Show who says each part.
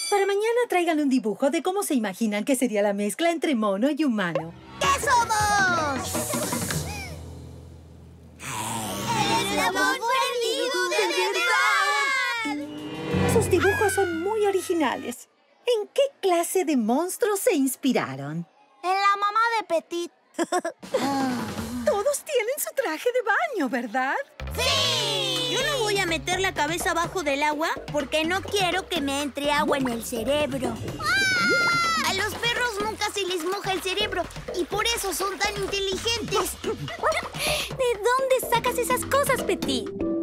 Speaker 1: Para mañana traigan un dibujo de cómo se imaginan que sería la mezcla entre mono y humano.
Speaker 2: ¿Qué somos? ¡El amor perdido de verdad!
Speaker 1: Sus dibujos son muy originales. ¿En qué clase de monstruos se inspiraron?
Speaker 2: En la mamá de Petit.
Speaker 1: Todos tienen su traje de baño, ¿verdad?
Speaker 2: ¡Sí!
Speaker 3: Yo no voy a meter la cabeza abajo del agua porque no quiero que me entre agua en el cerebro.
Speaker 2: A los perros nunca se les moja el cerebro y por eso son tan inteligentes.
Speaker 3: ¿De dónde sacas esas cosas, Petit?